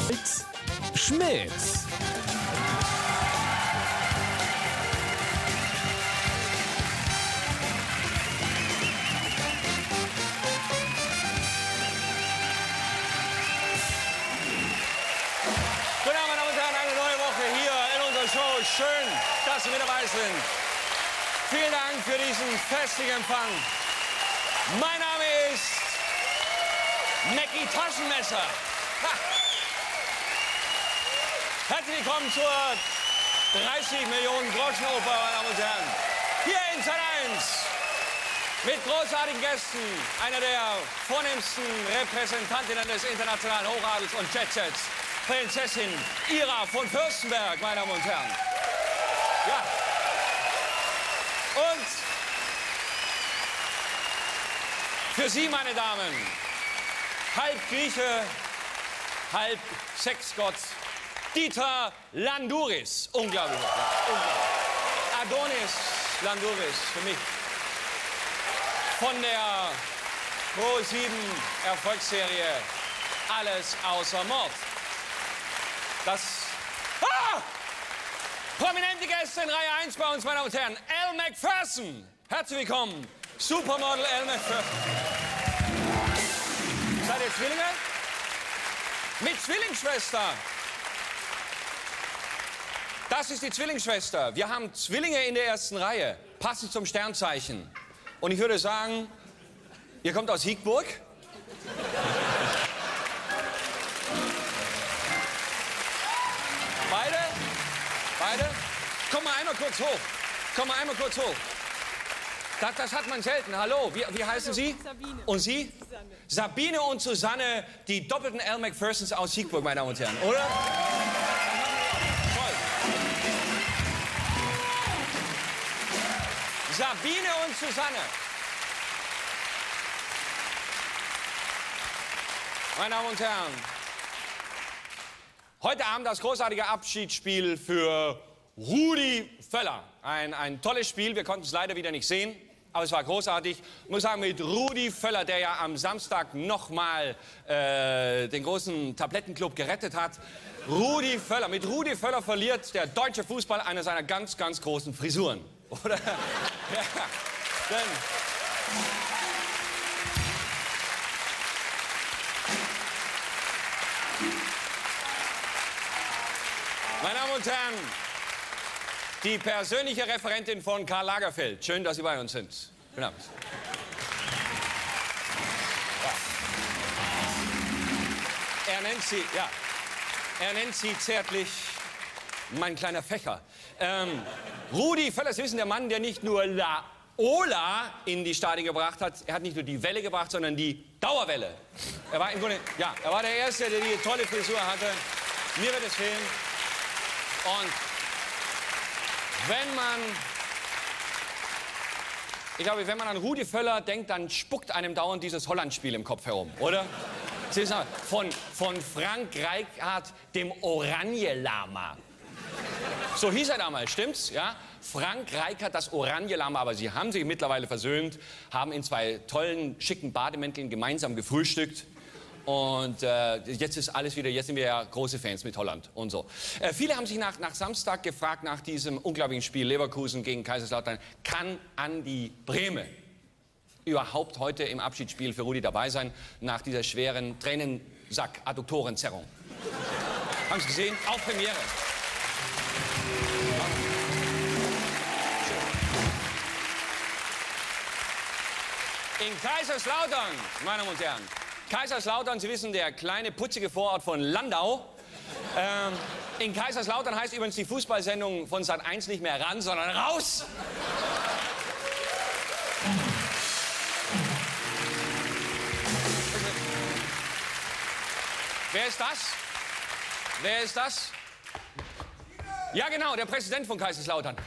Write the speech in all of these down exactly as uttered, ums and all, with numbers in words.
Schmitz. Guten Abend, meine Damen und Herren, eine neue Woche hier in unserer Show. Schön, dass Sie mit dabei sind. Vielen Dank für diesen festlichen Empfang. Mein Name ist Mackie Taschenmesser. Ha. Herzlich willkommen zur dreißig Millionen Groschen Oper, meine Damen und Herren. Hier in Sat eins mit großartigen Gästen, einer der vornehmsten Repräsentantinnen des internationalen Hochadels und Jetsets, Prinzessin Ira von Fürstenberg, meine Damen und Herren. Ja. Und für Sie, meine Damen, halb Grieche, halb Sexgott, Dieter Landouris. Unglaublich. Ja, unglaublich. Adonis Landouris, für mich. Von der Pro sieben Erfolgsserie Alles außer Mord. Das... Ah! Prominente Gäste in Reihe eins bei uns, meine Damen und Herren. Elle Macpherson. Herzlich willkommen. Supermodel Elle Macpherson. Seid ihr Zwillinge? Mit Zwillingsschwester. Das ist die Zwillingsschwester. Wir haben Zwillinge in der ersten Reihe. Passend zum Sternzeichen. Und ich würde sagen, ihr kommt aus Hiegburg. Beide? Beide? Komm mal einmal kurz hoch. Komm mal einmal kurz hoch. Das, das hat man selten. Hallo, wie, wie heißen Sie? Sabine. Und Sie? Susanne. Sabine und Susanne, die doppelten Elle Macphersons aus Siegburg, meine Damen und Herren, oder? Toll. Sabine und Susanne. Meine Damen und Herren, heute Abend das großartige Abschiedsspiel für Rudi Völler. Ein, ein tolles Spiel, wir konnten es leider wieder nicht sehen, aber es war großartig. Ich muss sagen, mit Rudi Völler, der ja am Samstag nochmal äh, den großen Tablettenclub gerettet hat. Rudi Völler, mit Rudi Völler verliert der deutsche Fußball eine seiner ganz, ganz großen Frisuren. Oder? Ja, denn meine Damen und Herren, die persönliche Referentin von Karl Lagerfeld. Schön, dass Sie bei uns sind. Guten Abend. Ja. Er nennt sie, ja, er nennt sie zärtlich mein kleiner Fächer. Ähm, Rudi Völler, Sie wissen, der Mann, der nicht nur La Ola in die Stadien gebracht hat, er hat nicht nur die Welle gebracht, sondern die Dauerwelle. Er war im Grunde, ja, er war der Erste, der die tolle Frisur hatte. Mir wird es fehlen. Und wenn man, ich glaube, wenn man an Rudi Völler denkt, dann spuckt einem dauernd dieses Holland-Spiel im Kopf herum, oder? Sie wissen, von, von Frank Rijkaard, dem Oranje-Lama. So hieß er damals, stimmt's? Ja? Frank Rijkaard, das Oranje-Lama. Aber sie haben sich mittlerweile versöhnt, haben in zwei tollen, schicken Bademänteln gemeinsam gefrühstückt. Und äh, jetzt ist alles wieder, jetzt sind wir ja große Fans mit Holland und so. Äh, viele haben sich nach, nach Samstag gefragt, nach diesem unglaublichen Spiel Leverkusen gegen Kaiserslautern, kann Andi Brehme überhaupt heute im Abschiedsspiel für Rudi dabei sein, nach dieser schweren Tränensack-Adduktorenzerrung? Haben Sie gesehen? Auch Premiere. In Kaiserslautern, meine Damen und Herren, Kaiserslautern, Sie wissen, der kleine, putzige Vorort von Landau. Ähm, in Kaiserslautern heißt übrigens die Fußballsendung von Sat eins nicht mehr ran, sondern raus. Wer ist das? Wer ist das? Ja, genau, der Präsident von Kaiserslautern.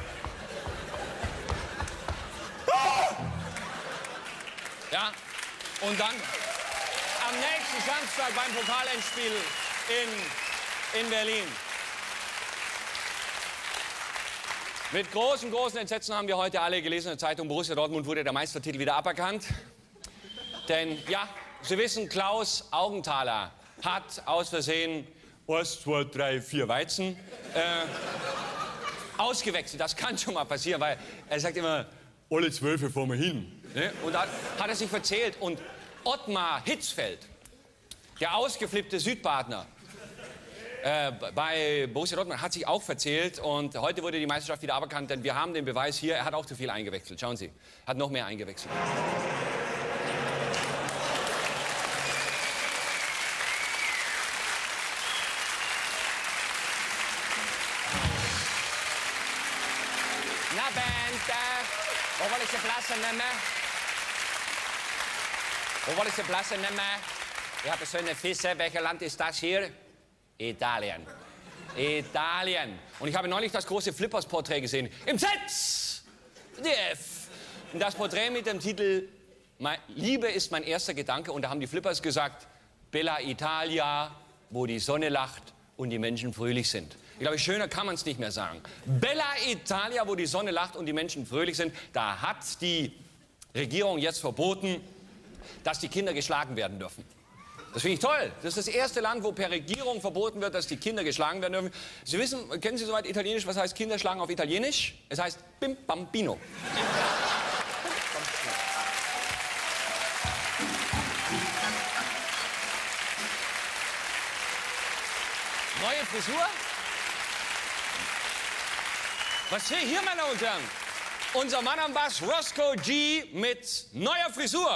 Ja, und dann am nächsten Samstag beim Pokalendspiel in, in Berlin. Mit großem, großen Entsetzen haben wir heute alle gelesen in der Zeitung, Borussia Dortmund wurde der Meistertitel wieder aberkannt. Denn, ja, Sie wissen, Klaus Augenthaler hat aus Versehen eins, zwei, drei, vier Weizen äh, ausgewechselt. Das kann schon mal passieren, weil er sagt immer, alle Zwölfe fahren wir hin. Ne? Und da hat er sich verzählt. Und Ottmar Hitzfeld, der ausgeflippte Südbadener, äh, bei Borussia Dortmund, hat sich auch verzählt. Und heute wurde die Meisterschaft wieder aberkannt, denn wir haben den Beweis hier, er hat auch zu viel eingewechselt. Schauen Sie, hat noch mehr eingewechselt. Na, Band, äh, wo will ich die Klasse nehmen? Wo will ich die Klasse nehmen? Ich habe so eine Fisse. Welches Land ist das hier? Italien. Italien. Und ich habe neulich das große Flippers-Porträt gesehen. Im Z D F. Und das Porträt mit dem Titel Liebe ist mein erster Gedanke. Und da haben die Flippers gesagt, Bella Italia, wo die Sonne lacht und die Menschen fröhlich sind. Ich glaube, schöner kann man es nicht mehr sagen. Bella Italia, wo die Sonne lacht und die Menschen fröhlich sind. Da hat die Regierung jetzt verboten, dass die Kinder geschlagen werden dürfen. Das finde ich toll. Das ist das erste Land, wo per Regierung verboten wird, dass die Kinder geschlagen werden dürfen. Sie wissen, kennen Sie soweit Italienisch? Was heißt Kinder schlagen auf Italienisch? Es heißt Bim Bambino. Neue Frisur? Was sehe ich hier, meine Damen und Herren? Unser Mann am Bass, Roscoe G. mit neuer Frisur.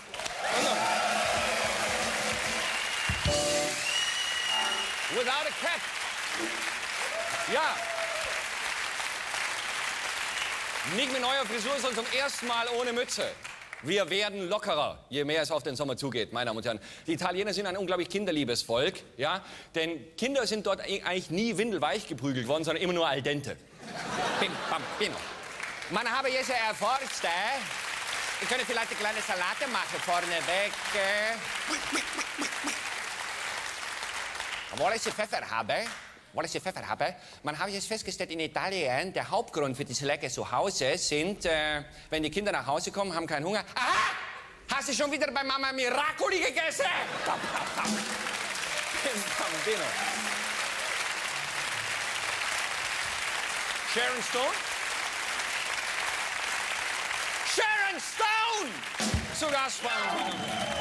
Without a cap. Ja. Nicht mit neuer Frisur, sondern zum ersten Mal ohne Mütze. Wir werden lockerer, je mehr es auf den Sommer zugeht, meine Damen und Herren. Die Italiener sind ein unglaublich kinderliebes Volk, ja? Denn Kinder sind dort eigentlich nie windelweich geprügelt worden, sondern immer nur al dente. Bim, bam, bim. Man habe jetzt erforscht, äh? Ich könnte vielleicht eine kleine Salate machen vorneweg. Äh? Obwohl ich Pfeffer habe, obwohl ich Pfeffer habe, man habe jetzt festgestellt, in Italien, der Hauptgrund für diese leckere Zuhause sind, äh, wenn die Kinder nach Hause kommen, haben keinen Hunger. Aha! Hast du schon wieder bei Mama Miracoli gegessen? Bambino. Sharon Stone? Sharon Stone! Zu Gast bei uns.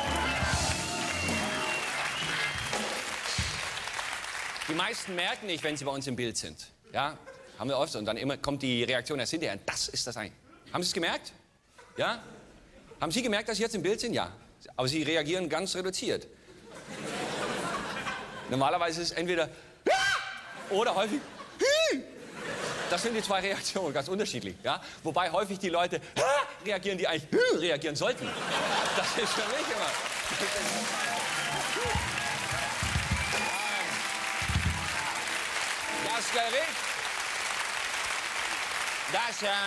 Die meisten merken nicht, wenn sie bei uns im Bild sind. Ja, haben wir oft. Und dann immer kommt die Reaktion, das sind ja, das ist das eigentlich. Haben Sie es gemerkt? Ja? Haben Sie gemerkt, dass Sie jetzt im Bild sind? Ja. Aber Sie reagieren ganz reduziert. Normalerweise ist es entweder oder häufig. Das sind die zwei Reaktionen, ganz unterschiedlich. Ja? Wobei häufig die Leute reagieren, die eigentlich reagieren sollten. Das ist für mich immer. Das Gericht, das äh,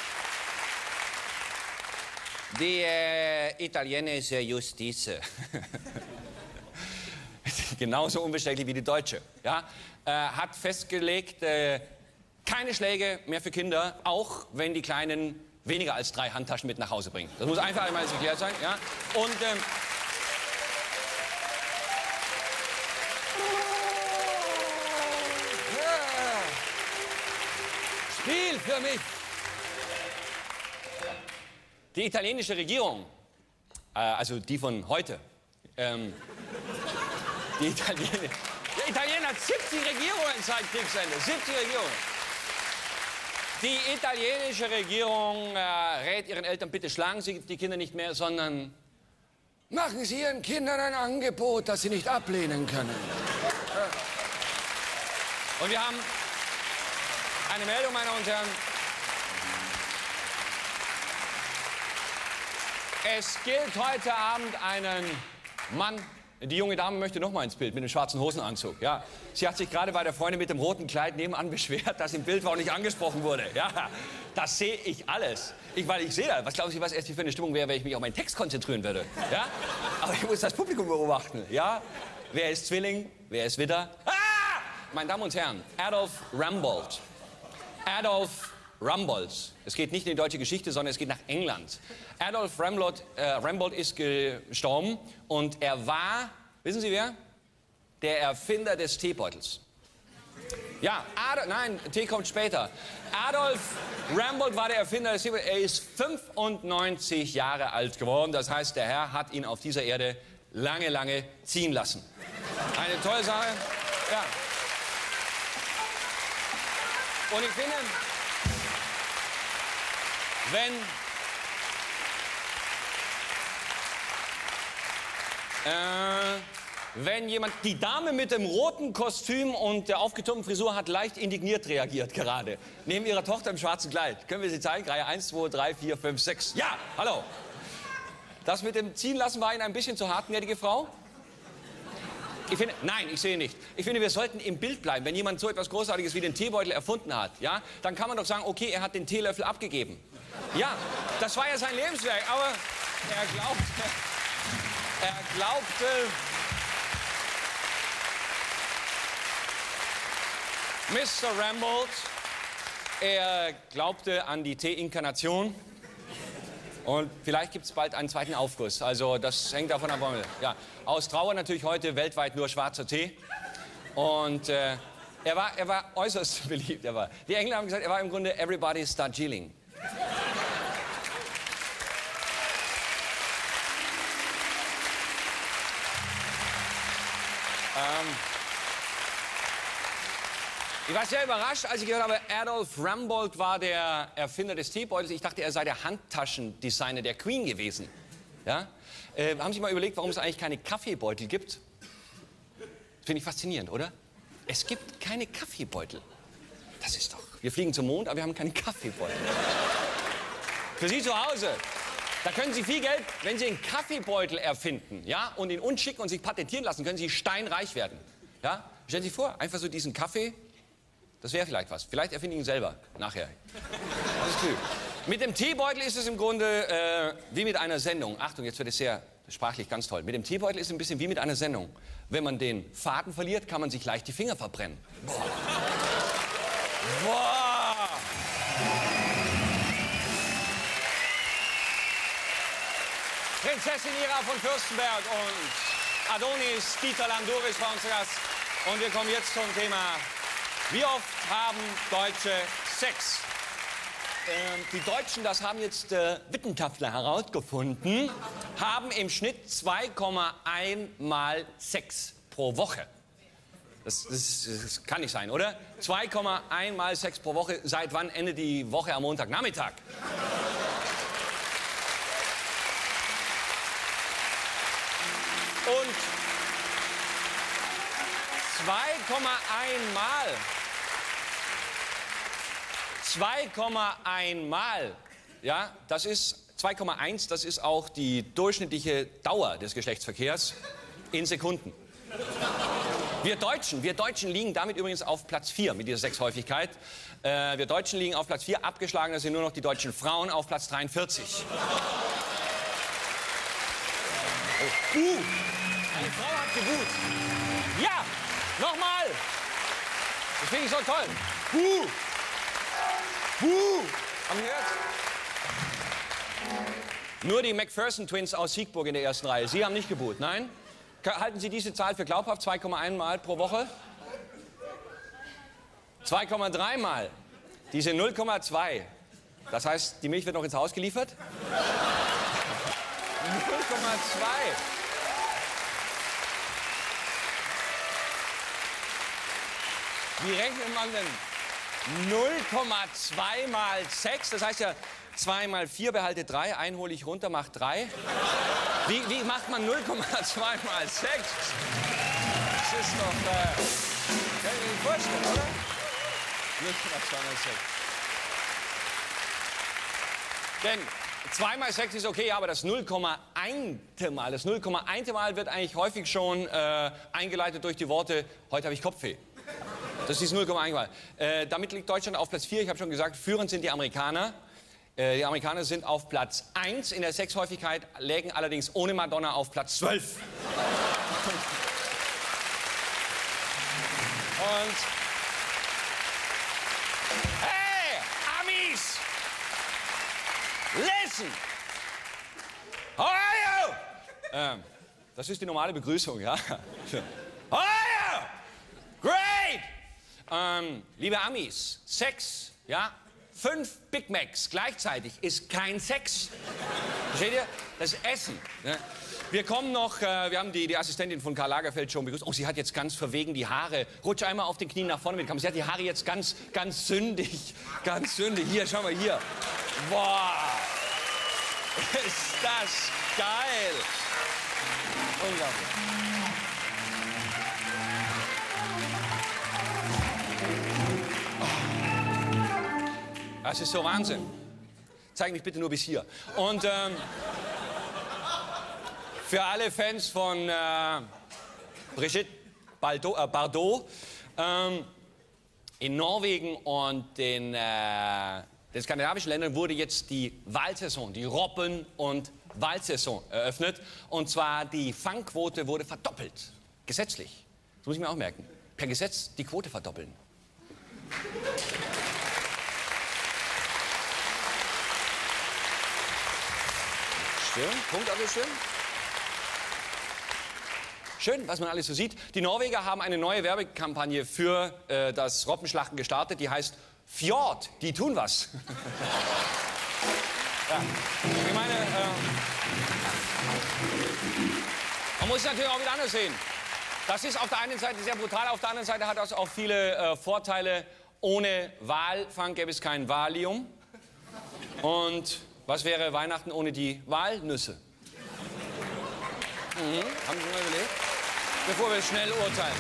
die äh, italienische Justiz, genauso unbestechlich wie die deutsche, ja, äh, hat festgelegt, äh, keine Schläge mehr für Kinder, auch wenn die Kleinen weniger als drei Handtaschen mit nach Hause bringen. Das muss einfach einmal geklärt sein. Ja? Und ähm, Spiel für mich. Die italienische Regierung, äh, also die von heute, ähm, die Italiener, der Italiener hat siebzig Regierungen seit Kriegsende, siebzig Regierungen. Die italienische Regierung äh, rät ihren Eltern, bitte schlagen Sie die Kinder nicht mehr, sondern machen Sie Ihren Kindern ein Angebot, das sie nicht ablehnen können. Ja. Und wir haben eine Meldung, meine Damen und Herren. Es gilt heute Abend einen Mann. Die junge Dame möchte noch mal ins Bild mit dem schwarzen Hosenanzug. Ja. Sie hat sich gerade bei der Freundin mit dem roten Kleid nebenan beschwert, dass im Bild war und nicht angesprochen wurde. Ja. Das sehe ich alles. Ich, weil ich sehe das. Was glauben Sie, was erst hier für eine Stimmung wäre, wenn ich mich auf meinen Text konzentrieren würde? Ja. Aber ich muss das Publikum beobachten. Ja. Wer ist Zwilling? Wer ist Widder? Ah! Meine Damen und Herren, Adolf Rumbold. Adolf Rumbold. Es geht nicht in die deutsche Geschichte, sondern es geht nach England. Adolf Rumbold, äh, Rumbold ist gestorben und er war, wissen Sie wer? der Erfinder des Teebeutels? Ja, Ad nein, Tee kommt später. Adolf Rambold war der Erfinder des Teebeutels. Er ist fünfundneunzig Jahre alt geworden. Das heißt, der Herr hat ihn auf dieser Erde lange, lange ziehen lassen. Eine tolle Sache. Ja. Und ich finde, wenn... Äh, wenn jemand, die Dame mit dem roten Kostüm und der aufgeturmten Frisur hat leicht indigniert reagiert gerade. Neben ihrer Tochter im schwarzen Kleid. Können wir sie zeigen? Reihe eins, zwei, drei, vier, fünf, sechs. Ja, hallo. Das mit dem Ziehen lassen war Ihnen ein bisschen zu hart, gnädige Frau? Ich finde, nein, ich sehe nicht. Ich finde, wir sollten im Bild bleiben. Wenn jemand so etwas Großartiges wie den Teebeutel erfunden hat, ja, dann kann man doch sagen, okay, er hat den Teelöffel abgegeben. Ja, das war ja sein Lebenswerk, aber er glaubte, er glaubte, Mister Rambold, er glaubte an die Tee-Inkarnation und vielleicht gibt es bald einen zweiten Aufguss. Also das hängt davon ab. Ja, aus Trauer natürlich heute weltweit nur schwarzer Tee. Und äh, er, war, er war äußerst beliebt. Er war, die Engländer haben gesagt, er war im Grunde everybody's Darjeeling. ähm, Ich war sehr überrascht, als ich gehört habe, Adolf Rambold war der Erfinder des Teebeutels. Ich dachte, er sei der Handtaschendesigner der Queen gewesen. Ja? Äh, haben Sie mal überlegt, warum es eigentlich keine Kaffeebeutel gibt? Finde ich faszinierend, oder? Es gibt keine Kaffeebeutel. Das ist doch... Wir fliegen zum Mond, aber wir haben keine Kaffeebeutel. Für Sie zu Hause, da können Sie viel Geld, wenn Sie einen Kaffeebeutel erfinden, ja, und ihn uns schicken und sich patentieren lassen, können Sie steinreich werden. Ja? Stellen Sie sich vor, einfach so diesen Kaffee... Das wäre vielleicht was. Vielleicht erfinde ich ihn selber, nachher. Das ist cool. Mit dem Teebeutel ist es im Grunde äh, wie mit einer Sendung. Achtung, jetzt wird es sehr sprachlich ganz toll. Mit dem Teebeutel ist es ein bisschen wie mit einer Sendung. Wenn man den Faden verliert, kann man sich leicht die Finger verbrennen. Boah. Boah. Prinzessin Ira von Fürstenberg und Adonis Dieter Landoris war unser Gast. Und wir kommen jetzt zum Thema... Wie oft haben Deutsche Sex? Ähm, die Deutschen, das haben jetzt äh, Wissenschaftler herausgefunden, haben im Schnitt zwei Komma eins Mal Sex pro Woche. Das, das, das kann nicht sein, oder? zwei Komma eins Mal Sex pro Woche. Seit wann endet die Woche am Montagnachmittag? Und zwei Komma eins Mal. zwei Komma eins Mal. Ja, das ist zwei Komma eins, das ist auch die durchschnittliche Dauer des Geschlechtsverkehrs in Sekunden. Wir Deutschen, wir Deutschen liegen damit übrigens auf Platz vier mit dieser Sexhäufigkeit. Äh, wir Deutschen liegen auf Platz vier, abgeschlagen sind nur noch die deutschen Frauen auf Platz dreiundvierzig. Oh. Uh, eine Frau hat gebuht. Ja! Nochmal! Das finde ich so toll. Buh! Buh! Haben Sie gehört? Nur die McPherson-Twins aus Siegburg in der ersten Reihe. Sie haben nicht gebuht, nein? Halten Sie diese Zahl für glaubhaft? zwei Komma eins Mal pro Woche? zwei Komma drei Mal. Diese null Komma zwei. Das heißt, die Milch wird noch ins Haus geliefert? null Komma zwei. Wie rechnet man denn null Komma zwei mal sechs? Das heißt ja, zwei mal vier behalte drei, ein hole ich runter, macht drei. Wie, wie macht man null Komma zwei mal sechs? Das ist doch... Äh, kann ich mir nicht vorstellen, oder? null Komma zwei mal sechs. Denn zwei mal sechs ist okay, aber das null Komma eins Mal, das null Komma eins Mal wird eigentlich häufig schon äh, eingeleitet durch die Worte, heute habe ich Kopfweh. Das ist null Komma eins Mal. Äh, damit liegt Deutschland auf Platz vier. Ich habe schon gesagt, führend sind die Amerikaner. Äh, die Amerikaner sind auf Platz eins in der Sexhäufigkeit, lägen allerdings ohne Madonna auf Platz zwölf. Und... Hey, Amis! Listen! How are you? Ähm, das ist die normale Begrüßung, ja? How are you? ähm, liebe Amis, Sex, ja, fünf Big Macs gleichzeitig ist kein Sex. Versteht ihr? Das ist Essen. Ne? Wir kommen noch, äh, wir haben die, die Assistentin von Karl Lagerfeld schon begrüßt. Oh, sie hat jetzt ganz verwegen die Haare. Rutsch einmal auf den Knien nach vorne mit der Kamera. Sie hat die Haare jetzt ganz, ganz sündig. Ganz sündig. Hier, schau mal hier. Boah. Ist das geil. Unglaublich. Das ist so Wahnsinn. Zeig mich bitte nur bis hier. Und ähm, für alle Fans von äh, Brigitte Bardot, äh, Bardot ähm, in Norwegen und den, äh, den skandinavischen Ländern wurde jetzt die Wahlsaison, die Robben- und Wahlsaison eröffnet. Und zwar die Fangquote wurde verdoppelt. Gesetzlich. Das muss ich mir auch merken. Per Gesetz die Quote verdoppeln. Stimmt. Punkt, also stimmt. Schön, was man alles so sieht. Die Norweger haben eine neue Werbekampagne für äh, das Robbenschlachten gestartet. Die heißt Fjord, die tun was. Ja. Ich meine, äh, man muss es natürlich auch wieder anders sehen. Das ist auf der einen Seite sehr brutal, auf der anderen Seite hat das auch viele äh, Vorteile. Ohne Walfang gäbe es kein Valium. Und was wäre Weihnachten ohne die Walnüsse? Mhm. Haben Sie mal überlegt? Bevor wir schnell urteilen.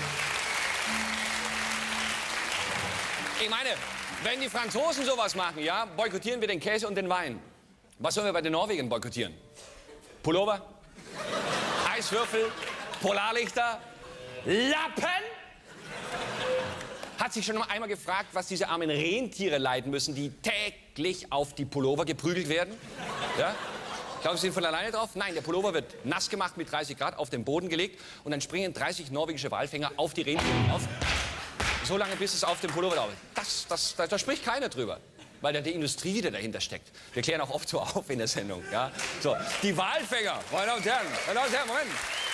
Ich meine, wenn die Franzosen sowas machen, ja, boykottieren wir den Käse und den Wein. Was sollen wir bei den Norwegern boykottieren? Pullover? Eiswürfel? Polarlichter? Lappen? Hat sich schon mal einmal gefragt, was diese armen Rentiere leiden müssen, die täglich auf die Pullover geprügelt werden? Ja? Glauben Sie, sind von alleine drauf? Nein, der Pullover wird nass gemacht mit dreißig Grad auf den Boden gelegt und dann springen dreißig norwegische Walfänger auf die Rentiere auf. So lange, bis es auf dem Pullover drauf ist. Das, das, da, da spricht keiner drüber, weil da die Industrie wieder dahinter steckt. Wir klären auch oft so auf in der Sendung. Ja? So, die Walfänger, meine Damen und Herren, meine Damen und Herren, Moment.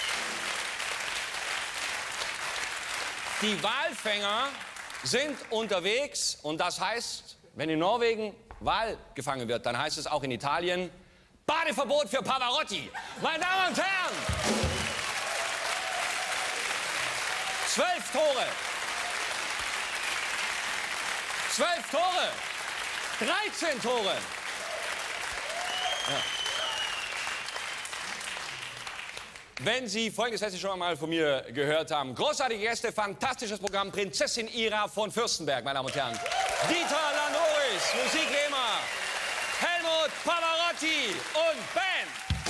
Die Walfänger sind unterwegs und das heißt, wenn in Norwegen Wal gefangen wird, dann heißt es auch in Italien Badeverbot für Pavarotti. Meine Damen und Herren, zwölf Tore, zwölf Tore, dreizehn Tore. Ja. Wenn Sie Folgendes hätte ich schon einmal von mir gehört haben. Großartige Gäste, fantastisches Programm, Prinzessin Ira von Fürstenberg, meine Damen und Herren. Dieter Lanois, Musik wie immer. Helmut Pavarotti und Band.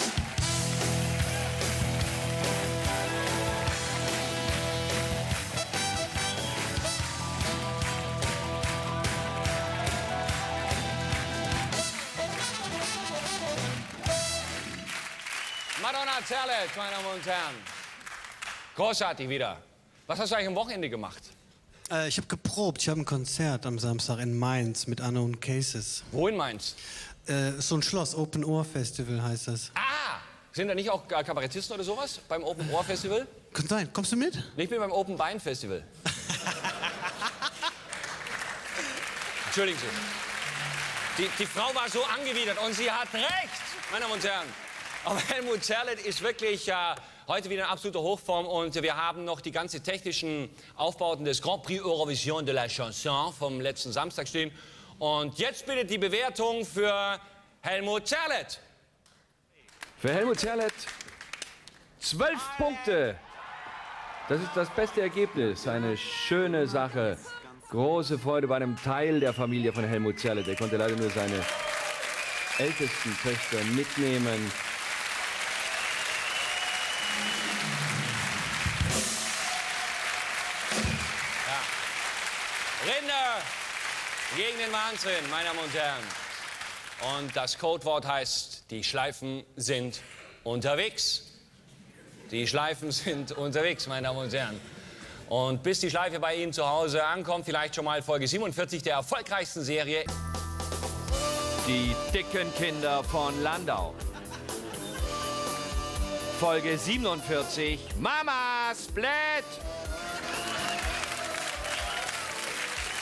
Madonna Zerlett, meine Damen und Herren. Großartig wieder. Was hast du eigentlich am Wochenende gemacht? Äh, ich habe geprobt. Ich habe ein Konzert am Samstag in Mainz mit Unknown Cases. Wo in Mainz? Äh, so ein Schloss, Open Ohr Festival heißt das. Ah! Sind da nicht auch Kabarettisten oder sowas beim Open Ohr Festival? Kann sein. Kommst du mit? Ich bin beim Open Bein Festival. Entschuldigen Sie. Die, die Frau war so angewidert und sie hat recht, meine Damen und Herren. Aber Helmut Zerlett ist wirklich äh, heute wieder in absoluter Hochform und wir haben noch die ganze technischen Aufbauten des Grand Prix Eurovision de la Chanson vom letzten Samstag stehen. Und jetzt bitte die Bewertung für Helmut Zerlett. Für Helmut Zerlett zwölf Punkte. Das ist das beste Ergebnis. Eine schöne Sache. Große Freude bei einem Teil der Familie von Helmut Zerlett. Er konnte leider nur seine ältesten Töchter mitnehmen. Rinder gegen den Wahnsinn, meine Damen und Herren. Und das Codewort heißt, die Schleifen sind unterwegs. Die Schleifen sind unterwegs, meine Damen und Herren. Und bis die Schleife bei Ihnen zu Hause ankommt, vielleicht schon mal Folge siebenundvierzig der erfolgreichsten Serie. Die dicken Kinder von Landau. Folge siebenundvierzig, Mama Split.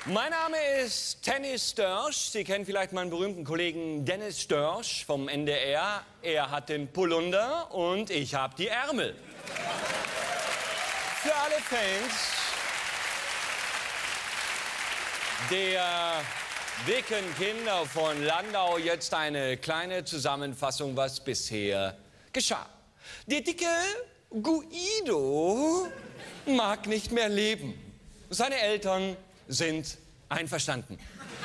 Mein Name ist Tennis Störsch. Sie kennen vielleicht meinen berühmten Kollegen Dennis Störsch vom N D R. Er hat den Pullunder und ich habe die Ärmel. Für alle Fans der dicken Kinder von Landau jetzt eine kleine Zusammenfassung, was bisher geschah. Der dicke Guido mag nicht mehr leben. Seine Eltern sind einverstanden.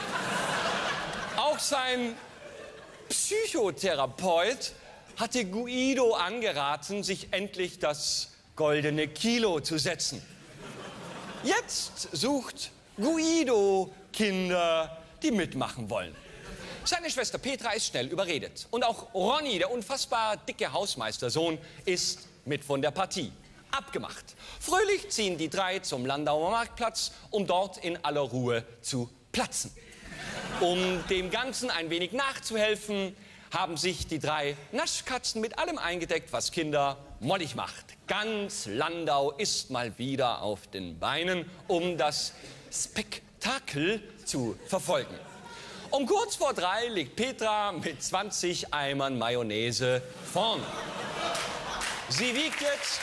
Auch sein Psychotherapeut hatte Guido angeraten, sich endlich das goldene Kilo zu setzen. Jetzt sucht Guido Kinder, die mitmachen wollen. Seine Schwester Petra ist schnell überredet. Und auch Ronny, der unfassbar dicke Hausmeistersohn, ist mit von der Partie. Abgemacht. Fröhlich ziehen die drei zum Landauer Marktplatz, um dort in aller Ruhe zu platzen. Um dem Ganzen ein wenig nachzuhelfen, haben sich die drei Naschkatzen mit allem eingedeckt, was Kinder mollig macht. Ganz Landau ist mal wieder auf den Beinen, um das Spektakel zu verfolgen. Um kurz vor drei liegt Petra mit zwanzig Eimern Mayonnaise vorn. Sie wiegt jetzt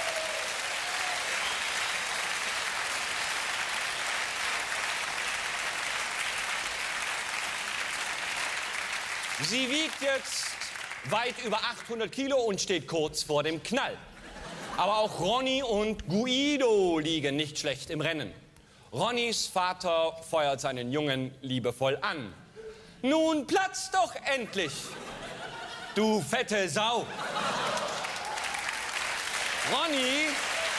Sie wiegt jetzt weit über achthundert Kilo und steht kurz vor dem Knall. Aber auch Ronny und Guido liegen nicht schlecht im Rennen. Ronnys Vater feuert seinen Jungen liebevoll an. Nun platz doch endlich, du fette Sau. Ronny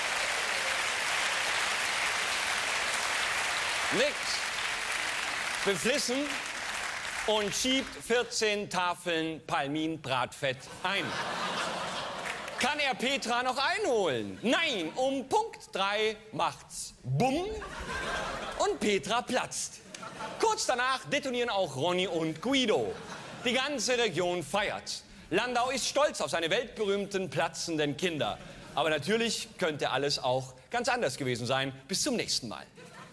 nickt beflissen und schiebt vierzehn Tafeln Palmin-Bratfett ein. Kann er Petra noch einholen? Nein, um Punkt drei macht's Bumm und Petra platzt. Kurz danach detonieren auch Ronny und Guido. Die ganze Region feiert. Landau ist stolz auf seine weltberühmten platzenden Kinder. Aber natürlich könnte alles auch ganz anders gewesen sein. Bis zum nächsten Mal.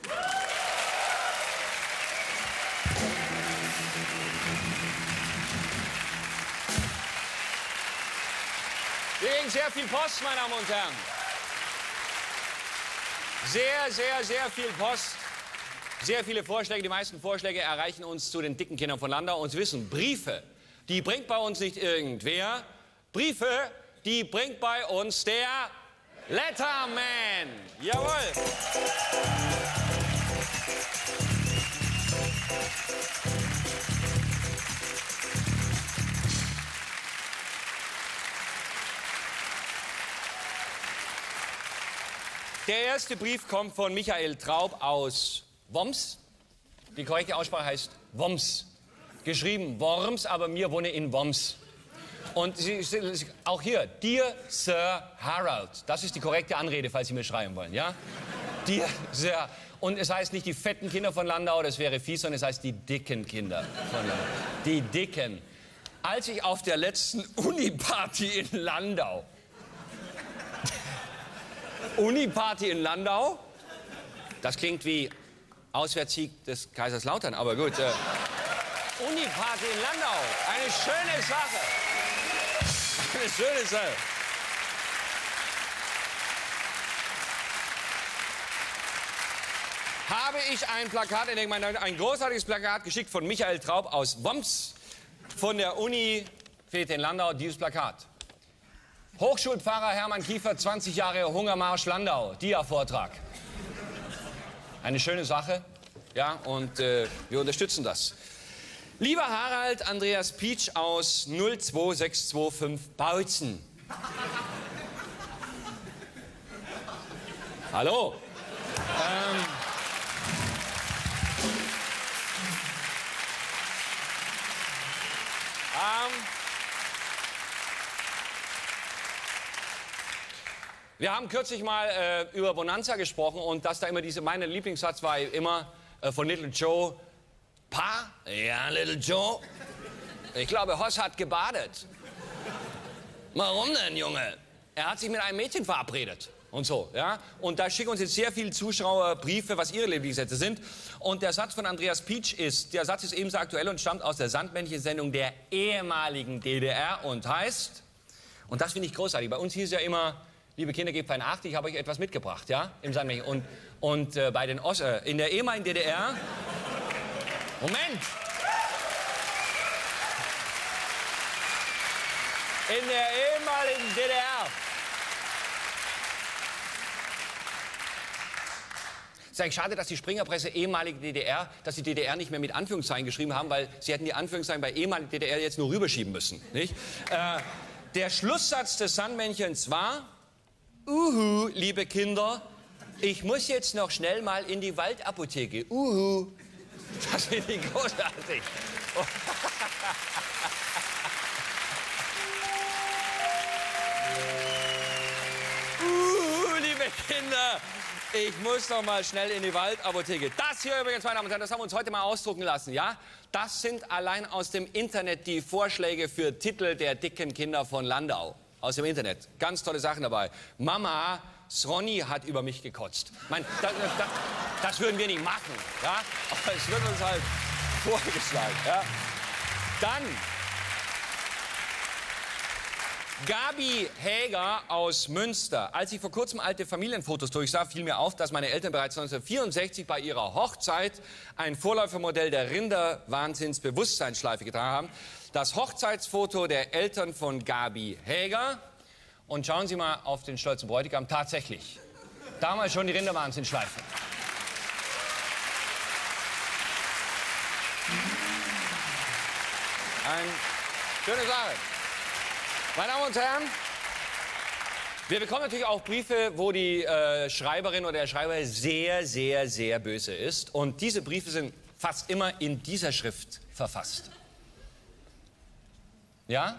Wir kriegen sehr viel Post, meine Damen und Herren. Sehr, sehr, sehr viel Post. Sehr viele Vorschläge. Die meisten Vorschläge erreichen uns zu den dicken Kindern von Landau. Und Sie wissen, Briefe, die bringt bei uns nicht irgendwer. Briefe, die bringt bei uns der Letterman. Jawohl. Der erste Brief kommt von Michael Traub aus Worms. Die korrekte Aussprache heißt Worms. Geschrieben Worms, aber mir wohne in Worms. Und sie, sie, auch hier, Dear Sir Harold. Das ist die korrekte Anrede, falls Sie mir schreiben wollen, ja? Dear Sir. Und es heißt nicht die fetten Kinder von Landau, das wäre fies, sondern es heißt die dicken Kinder von Landau. Die dicken. Als ich auf der letzten Uni-Party in Landau Uni-Party in Landau? Das klingt wie Auswärtssieg des Kaiserslautern, aber gut. Äh, Uni-Party in Landau, eine schöne Sache. Eine schöne Sache. Habe ich ein Plakat, ich meine, ein großartiges Plakat geschickt von Michael Traub aus Worms von der Uni in Landau, dieses Plakat. Hochschulpfarrer Hermann Kiefer, zwanzig Jahre Hungermarsch Landau, Dia-Vortrag. Eine schöne Sache, ja, und äh, wir unterstützen das. Lieber Harald Andreas Pietsch aus null zwei sechs zwei fünf Bautzen. Hallo. Ähm, ähm, Wir haben kürzlich mal äh, über Bonanza gesprochen und dass da immer diese, mein Lieblingssatz war immer äh, von Little Joe. Pa? Ja, Little Joe? Ich glaube, Hoss hat gebadet. Warum denn, Junge? Er hat sich mit einem Mädchen verabredet. und so, ja. Und da schicken uns jetzt sehr viele Zuschauer Briefe, was ihre Lieblingssätze sind. Und der Satz von Andreas Pietsch ist, der Satz ist ebenso aktuell und stammt aus der Sandmännchen-Sendung der ehemaligen D D R und heißt, und das finde ich großartig, bei uns hieß es ja immer, liebe Kinder, gebt fein Acht, ich habe euch etwas mitgebracht, ja, im Sandmännchen. Und, und äh, bei den Os äh, in der ehemaligen D D R, Moment! In der ehemaligen D D R. Es ist eigentlich schade, dass die Springerpresse ehemalige D D R, dass die D D R nicht mehr mit Anführungszeichen geschrieben haben, weil sie hätten die Anführungszeichen bei ehemalige D D R jetzt nur rüberschieben müssen. Nicht? Äh, der Schlusssatz des Sandmännchens war, Uhu, liebe Kinder, ich muss jetzt noch schnell mal in die Waldapotheke. Uhu. Das finde ich großartig. Uh, liebe Kinder, ich muss noch mal schnell in die Waldapotheke. Das hier übrigens, meine Damen und Herren, das haben wir uns heute mal ausdrucken lassen, ja? Das sind allein aus dem Internet die Vorschläge für Titel der dicken Kinder von Landau. Aus dem Internet. Ganz tolle Sachen dabei. Mama, Sronny hat über mich gekotzt. Mein, das, das, das würden wir nicht machen, ja? Aber es wird uns halt vorgeschlagen, ja? Dann Gabi Häger aus Münster. Als ich vor kurzem alte Familienfotos durchsah, fiel mir auf, dass meine Eltern bereits neunzehnhundertvierundsechzig bei ihrer Hochzeit ein Vorläufermodell der Rinderwahnsinnsbewusstseinsschleife getragen haben. Das Hochzeitsfoto der Eltern von Gabi Häger. Und schauen Sie mal auf den stolzen Bräutigam. Tatsächlich. Damals schon die Rinderwahnsinnsschleife. Eine schöne Sache. Meine Damen und Herren, wir bekommen natürlich auch Briefe, wo die äh, Schreiberin oder der Schreiber sehr, sehr, sehr böse ist. Und diese Briefe sind fast immer in dieser Schrift verfasst. Ja?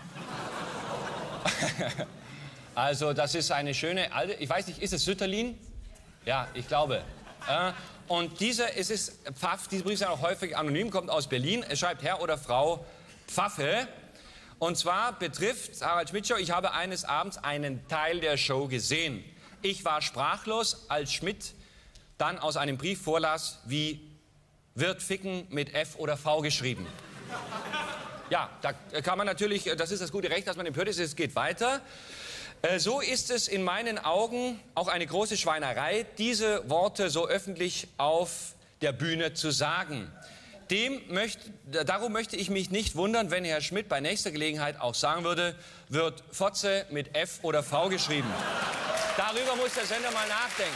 Also das ist eine schöne alte, ich weiß nicht, ist es Sütterlin? Ja, ich glaube. Äh, und dieser, es ist Pfaff, diese Briefe sind auch häufig anonym, kommt aus Berlin. Es schreibt Herr oder Frau Pfaffe. Und zwar betrifft Harald Schmidt-Show, ich habe eines Abends einen Teil der Show gesehen. Ich war sprachlos, als Schmidt dann aus einem Brief vorlas, wie wird Ficken mit F oder V geschrieben. Ja, da kann man natürlich, das ist das gute Recht, dass man empört ist, es geht weiter. So ist es in meinen Augen auch eine große Schweinerei, diese Worte so öffentlich auf der Bühne zu sagen. Dem möchte, darum möchte ich mich nicht wundern, wenn Herr Schmidt bei nächster Gelegenheit auch sagen würde, wird Fotze mit F oder V geschrieben. Darüber muss der Sender mal nachdenken.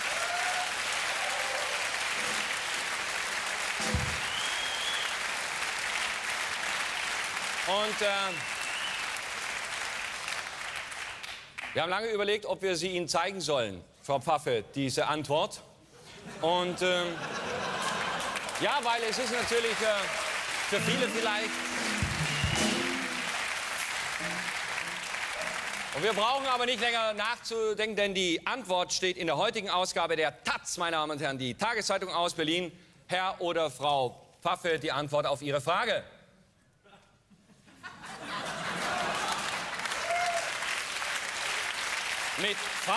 Und äh, wir haben lange überlegt, ob wir sie Ihnen zeigen sollen, Frau Pfaffe, diese Antwort. Und äh, ja, weil es ist natürlich äh, für viele vielleicht. Und wir brauchen aber nicht länger nachzudenken, denn die Antwort steht in der heutigen Ausgabe der Taz, meine Damen und Herren, die Tageszeitung aus Berlin. Herr oder Frau Pfaffe, die Antwort auf Ihre Frage. Mit V.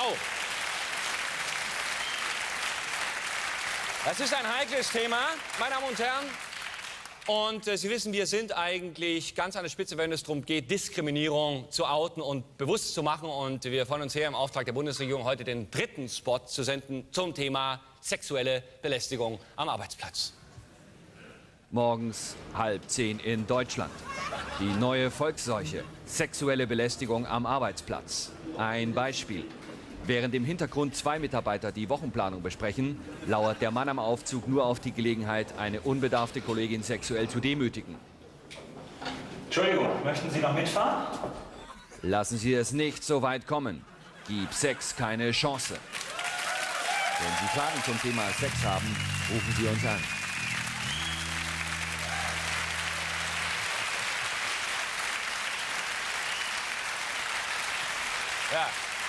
Das ist ein heikles Thema, meine Damen und Herren. Und äh, Sie wissen, wir sind eigentlich ganz an der Spitze, wenn es darum geht, Diskriminierung zu outen und bewusst zu machen. Und wir freuen uns sehr, im Auftrag der Bundesregierung heute den dritten Spot zu senden zum Thema sexuelle Belästigung am Arbeitsplatz. Morgens halb zehn in Deutschland. Die neue Volksseuche, sexuelle Belästigung am Arbeitsplatz. Ein Beispiel. Während im Hintergrund zwei Mitarbeiter die Wochenplanung besprechen, lauert der Mann am Aufzug nur auf die Gelegenheit, eine unbedarfte Kollegin sexuell zu demütigen. Entschuldigung, möchten Sie noch mitfahren? Lassen Sie es nicht so weit kommen. Gib Sex keine Chance. Wenn Sie Fragen zum Thema Sex haben, rufen Sie uns an. Ja.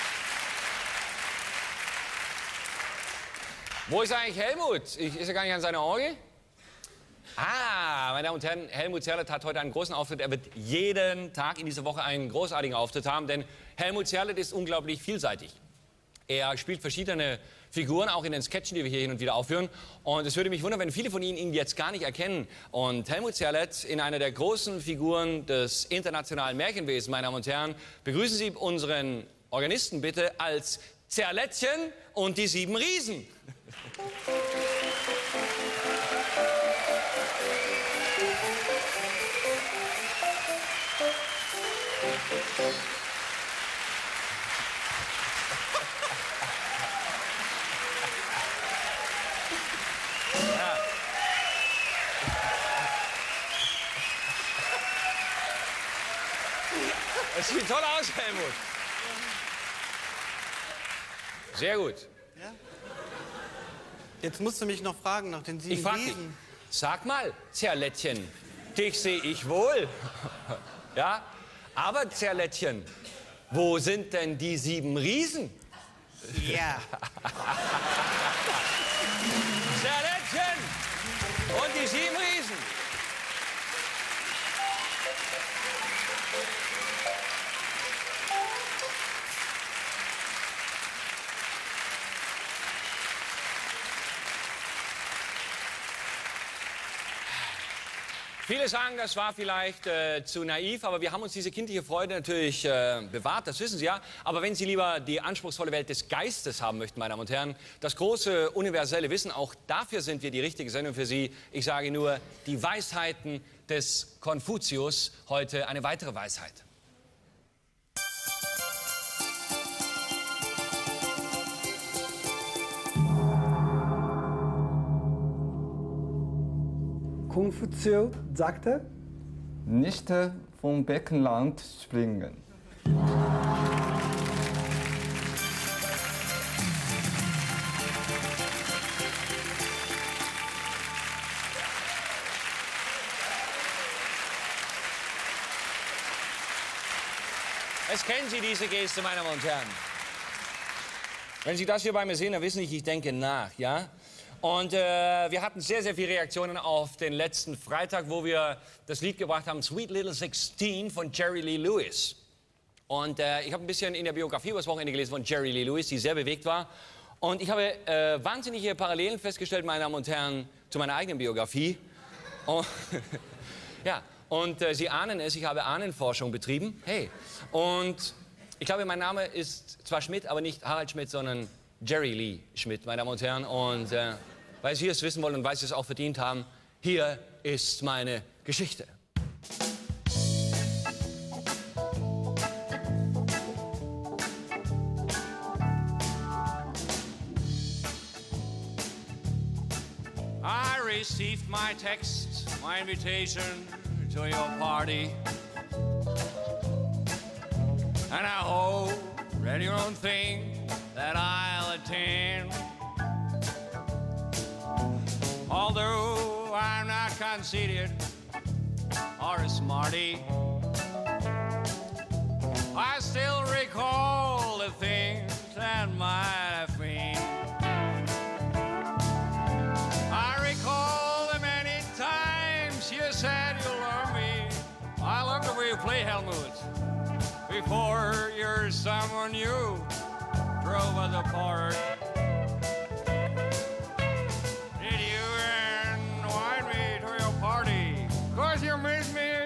Wo ist eigentlich Helmut? Ich, ist er gar nicht an seiner Orgel? Ah, meine Damen und Herren, Helmut Zerlett hat heute einen großen Auftritt. Er wird jeden Tag in dieser Woche einen großartigen Auftritt haben, denn Helmut Zerlett ist unglaublich vielseitig. Er spielt verschiedene Figuren, auch in den Sketchen, die wir hier hin und wieder aufführen. Und es würde mich wundern, wenn viele von Ihnen ihn jetzt gar nicht erkennen. Und Helmut Zerlett, in einer der großen Figuren des internationalen Märchenwesens, meine Damen und Herren, begrüßen Sie unseren Organisten bitte als Zerlettchen und die sieben Riesen. Ja. Es sieht toll aus, Helmut. Sehr gut. Ja? Jetzt musst du mich noch fragen nach den sieben Ich frag dich, Riesen. sag mal, Zerlettchen, dich sehe ich wohl. Ja, aber Zerlettchen, wo sind denn die sieben Riesen? Ja. Zerlettchen und die sieben Riesen. Viele sagen, das war vielleicht äh, zu naiv, aber wir haben uns diese kindliche Freude natürlich äh, bewahrt, das wissen Sie ja. Aber wenn Sie lieber die anspruchsvolle Welt des Geistes haben möchten, meine Damen und Herren, das große universelle Wissen, auch dafür sind wir die richtige Sendung für Sie. Ich sage nur, die Weisheiten des Konfuzius, heute eine weitere Weisheit. Konfuzius sagte, nicht vom Beckenrand springen. Es kennen Sie diese Geste, meine Damen und Herren. Wenn Sie das hier bei mir sehen, dann wissen Sie, ich denke nach, ja? Und äh, wir hatten sehr, sehr viele Reaktionen auf den letzten Freitag, wo wir das Lied gebracht haben, Sweet Little Sixteen von Jerry Lee Lewis. Und äh, ich habe ein bisschen in der Biografie übers Wochenende gelesen von Jerry Lee Lewis, die sehr bewegt war. Und ich habe äh, wahnsinnige Parallelen festgestellt, meine Damen und Herren, zu meiner eigenen Biografie. Und, ja, und äh, Sie ahnen es, ich habe Ahnenforschung betrieben. Hey, und ich glaube, mein Name ist zwar Schmidt, aber nicht Harald Schmidt, sondern Jerry Lee Schmidt, meine Damen und Herren. Und äh, weil Sie es wissen wollen und weil Sie es auch verdient haben, hier ist meine Geschichte. I received my text, my invitation to your party. And I hope that you don't think that I'll attend. Although I'm not conceited or a smarty, I still recall the things that might have been. I recall the many times you said you love me. I love the way you play, Helmut. Before you're someone new drove us apart. Did you invite me to your party? Cause you miss me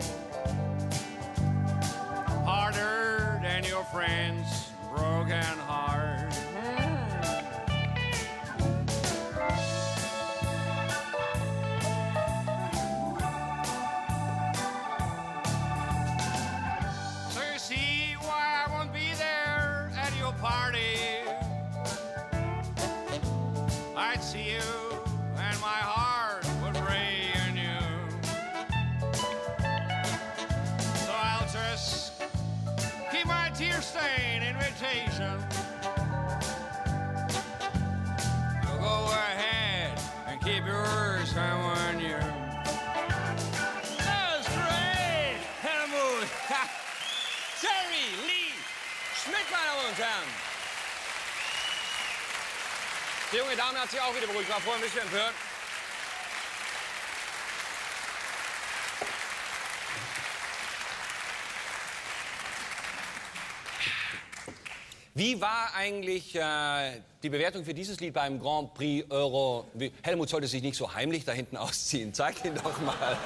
harder than your friend's broken heart. So you see why I won't be there at your party. I'd see you and my heart would break on you. So I'll just keep my tear-stained invitation. You go ahead and keep yours someone new. That was great, Helmut. Jerry Lee Schmidt, meine Damen und Herren. Die junge Dame hat sich auch wieder beruhigt, war vorher ein bisschen empört. Wie war eigentlich äh, die Bewertung für dieses Lied beim Grand Prix Euro? Wie, Helmut sollte sich nicht so heimlich da hinten ausziehen. Zeig ihn doch mal.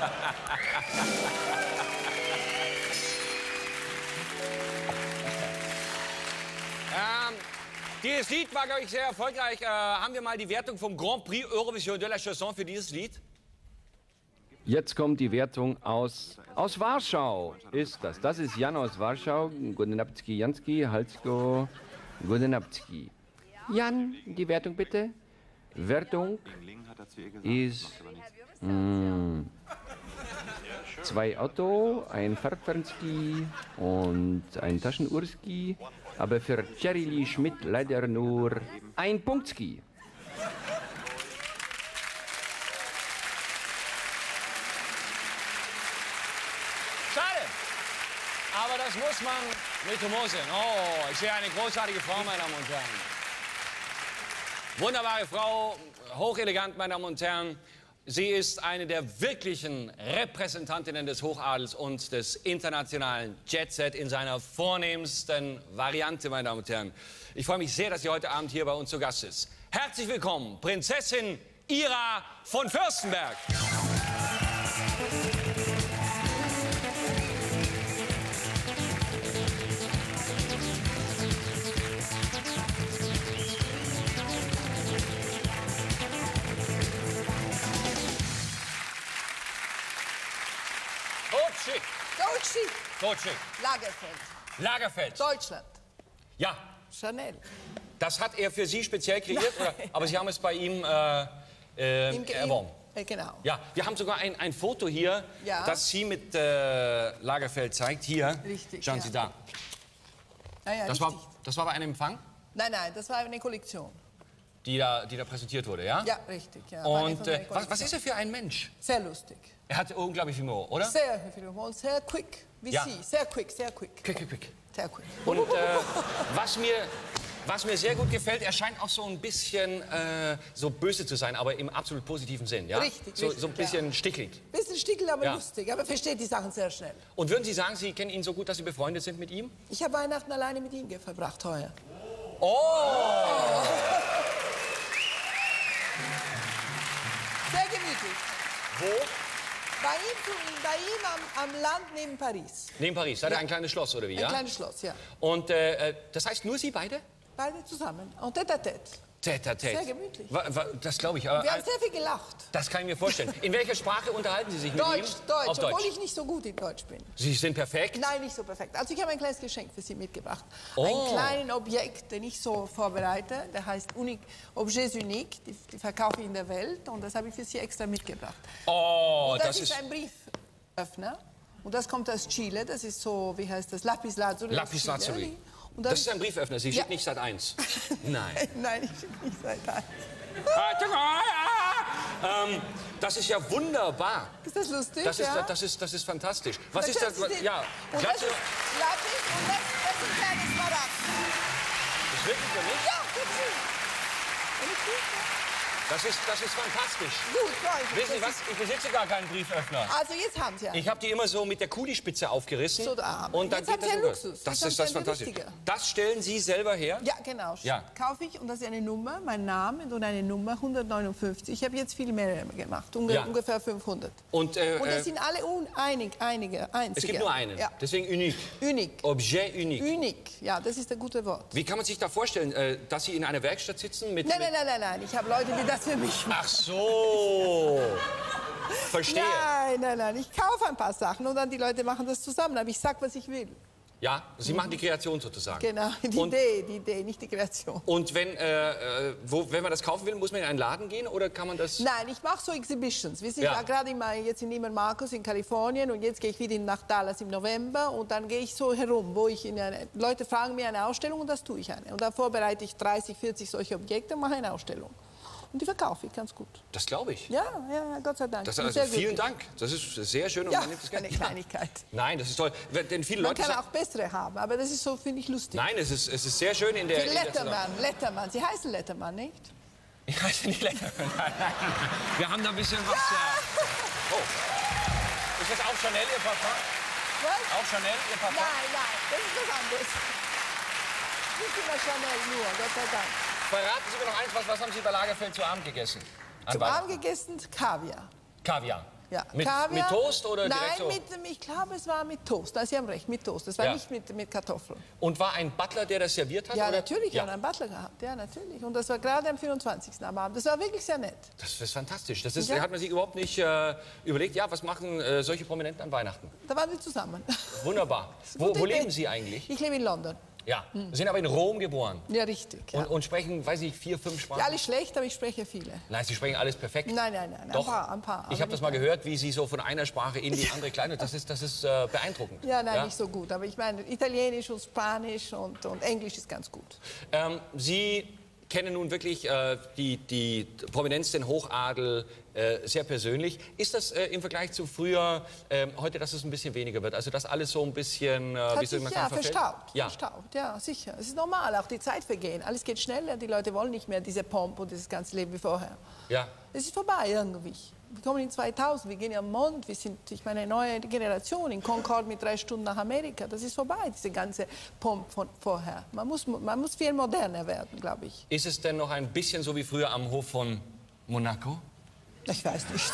ähm, dieses Lied war, glaube ich, sehr erfolgreich. Äh, haben wir mal die Wertung vom Grand Prix Eurovision de la Chanson für dieses Lied? Jetzt kommt die Wertung aus, aus Warschau. Ist das? Das ist Jan aus Warschau. Guten Abend, Janski, Halsko. Guten Abend. Jan, die Wertung bitte. Wertung ist mh, zwei Auto, ein Fahrradfernski und ein Taschenuhrski. Aber für Jerry Lee Schmidt leider nur ein Punktski. Aber das muss man mit Humor sehen. Oh, ich sehe eine großartige Frau, meine Damen und Herren. Wunderbare Frau, hochelegant, meine Damen und Herren. Sie ist eine der wirklichen Repräsentantinnen des Hochadels und des internationalen Jet-Set in seiner vornehmsten Variante, meine Damen und Herren. Ich freue mich sehr, dass sie heute Abend hier bei uns zu Gast ist. Herzlich willkommen, Prinzessin Ira von Fürstenberg. Totschick. Totschick. Totschick. Lagerfeld. Lagerfeld. Deutschland. Ja. Chanel. Das hat er für Sie speziell kreiert, oder? Aber Sie haben es bei ihm äh, äh, Im, erworben. Äh, genau. Ja, wir haben sogar ein, ein Foto hier, Ja. das Sie mit äh, Lagerfeld zeigt. Hier, Richtig, schauen ja. Sie da. Ja, ja, Das richtig. war, das war bei einem Empfang, Nein, nein, das war eine Kollektion. die da, die da präsentiert wurde, ja? Ja, richtig. Ja, war eine Und von der äh, was, was Kollektion. ist er für ein Mensch? Sehr lustig. Er hat unglaublich viel Humor, oder? Sehr viel Humor und sehr quick, wie Ja. Sie. Sehr quick, sehr quick. Quick, quick, quick. Sehr quick. Und äh, was, mir, was mir sehr gut gefällt, er scheint auch so ein bisschen äh, so böse zu sein, aber im absolut positiven Sinn, ja? Richtig, so, richtig, so ein bisschen ja. stickelig. Bisschen stickel, aber Ja. lustig. Aber versteht die Sachen sehr schnell. Und würden Sie sagen, Sie kennen ihn so gut, dass Sie befreundet sind mit ihm? Ich habe Weihnachten alleine mit ihm verbracht heuer. Oh! Sehr gemütlich. Wo? Bei ihm, zu- bei ihm am, am Land neben Paris. Neben Paris. Hat er Ja. ein kleines Schloss, oder wie? Ein Ja? kleines Schloss, ja. Und äh, äh, das heißt nur Sie beide? Beide zusammen. En tête à tête. Tête à tête. Sehr gemütlich. Wa- wa- Das glaube ich. Aber, Wir haben äh, sehr viel gelacht. das kann ich mir vorstellen. In welcher Sprache unterhalten Sie sich mit Deutsch, ihm? Deutsch, Auf obwohl Deutsch. ich nicht so gut in Deutsch bin. Sie sind perfekt. Nein, nicht so perfekt. Also ich habe ein kleines Geschenk für Sie mitgebracht. Oh. Ein kleines Objekt, den ich so vorbereite. Der heißt Unique, Objets Uniques. Die, die verkaufe ich in der Welt und das habe ich für Sie extra mitgebracht. Oh, Und das, das ist ist ein Brieföffner. Und das kommt aus Chile. Das ist so, wie heißt das? Lapis Lazuli. aus Lapis Chile. Lazuli. Und Das ist ein Brieföffner. Sie Ja. schickt nicht seit eins. Nein. Nein, ich schicke nicht seit ein. ähm, das ist ja wunderbar. Ist das lustig? Das ist, ja? das ist, das ist fantastisch. Was Dann ist das? können Sie den- Ja, Und das Glatze- ist Lapis und das, das ist ein kleines Smaragd. ist wirklich für mich? Ja, bitte. Und ich gut, Das ist, das ist fantastisch. Gut, freue ich mich. Wissen Sie Das was? Ich besitze gar keinen Brieföffner. ist- Also jetzt haben Sie einen. Ich habe die immer so mit der Kulispitze aufgerissen. So, da. Und dann Jetzt geht haben Sie das einen über. Luxus. Das Jetzt ist haben das Sie einen fantastisch. richtigen. Das stellen Sie selber her? Ja, genau. Ja. Kaufe ich und das ist eine Nummer, mein Name und eine Nummer hundertneunundfünfzig. Ich habe jetzt viel mehr gemacht, unge Ja. ungefähr fünfhundert. Und, äh, Und äh, es sind alle uneinig, einige, einzige. es gibt nur einen. Ja. Deswegen unique. Unique. Objet unique. Unique, ja, das ist ein gutes Wort. Wie kann man sich da vorstellen, äh, dass Sie in einer Werkstatt sitzen mit... Nein, mit nein, nein, nein, nein, ich habe Leute, die das für mich machen. Ach so. Verstehe. Nein, nein, nein, ich kaufe ein paar Sachen und dann die Leute machen das zusammen, aber ich sag, was ich will. Ja, Sie machen die Kreation sozusagen. Genau, die Und, Idee, die Idee, nicht die Kreation. und wenn, äh, äh, wo, wenn man das kaufen will, muss man in einen Laden gehen oder kann man das... Nein, ich mache so Exhibitions. Wir sind Ja. ja. gerade immer jetzt in Neiman Marcus in Kalifornien und jetzt gehe ich wieder nach Dallas im November und dann gehe ich so herum, wo ich in eine, Leute fragen mir eine Ausstellung und das tue ich eine. Und dann vorbereite ich dreißig, vierzig solche Objekte und mache eine Ausstellung. Und die verkaufe ich ganz gut. Das glaube ich. Ja, ja, Gott sei Dank. Das, Bin also sehr vielen glücklich. Dank. Das ist sehr schön und Ja, man nimmt das eine Geld. Kleinigkeit. Nein, das ist toll. Denn viele Man Leute kann sagen, auch bessere haben, aber das ist so, finde ich, lustig. nein, es ist, es ist sehr schön in der... Für in der Letterman, Letterman. Sie heißen Letterman, nicht? Ich heiße nicht Letterman. Nein, nein. Wir haben da ein bisschen was... Ja. Oh. Ist das auch Chanel, Ihr Parfum? Was? Auch Chanel, Ihr Parfum? Nein, nein, das ist was anderes. nicht immer Chanel nur, Gott sei Dank. Verraten Sie mir noch eins, was, was haben Sie bei Lagerfeld zu Abend gegessen? An Zum Weihnachten? Abend gegessen Kaviar. Kaviar. Ja, Mit, Kaviar. mit Toast oder Nein, direkt so? mit, ich glaube, es war mit Toast. Also Sie haben recht, mit Toast. Es war Ja. nicht mit, mit Kartoffeln. Und war ein Butler, der das serviert hat? Ja, oder? natürlich, Ja. ja. einen Butler gehabt. Ja, natürlich. Und das war gerade am vierundzwanzigsten am Abend. Das war wirklich sehr nett. Das ist fantastisch. Das ist, Ja. hat man sich überhaupt nicht äh, überlegt. Ja, was machen äh, solche Prominenten an Weihnachten? Da waren wir zusammen. Wunderbar. Wo, Gute wo Idee. leben Sie eigentlich? Ich lebe in London. Ja, Sie sind aber in Rom geboren Ja, richtig. Ja. und, und sprechen, weiß ich, vier, fünf Sprachen. Ja, alles schlecht, aber ich spreche viele. Nein, Sie sprechen alles perfekt. Nein, nein, nein, Doch. ein paar, ein paar. Ich aber habe das nicht mal alle. gehört, wie Sie so von einer Sprache in die andere kleinen. Das ist, das ist äh, beeindruckend. Ja, nein, nicht so gut. Aber ich meine, Italienisch und Spanisch und, und Englisch ist ganz gut. Ähm, Sie kennen nun wirklich äh, die, die Prominenz, den Hochadel äh, sehr persönlich. Ist das äh, im Vergleich zu früher, äh, heute, dass es ein bisschen weniger wird? Also dass alles so ein bisschen, äh, Hat wie soll sich, man ja, sagen, verfällt? verstaubt, Ja. verstaubt, ja, sicher. Es ist normal, auch die Zeit vergehen. Alles geht schneller, die Leute wollen nicht mehr diese Pomp und dieses ganze Leben wie vorher. Ja. Es ist vorbei irgendwie. Wir kommen in zweitausend, wir gehen am Mond, wir sind, ich meine, eine neue Generation in Concorde mit drei Stunden nach Amerika. Das ist vorbei, diese ganze Pomp von vorher. Man muss, man muss viel moderner werden, glaube ich. Ist es denn noch ein bisschen so wie früher am Hof von Monaco? Ich weiß nicht.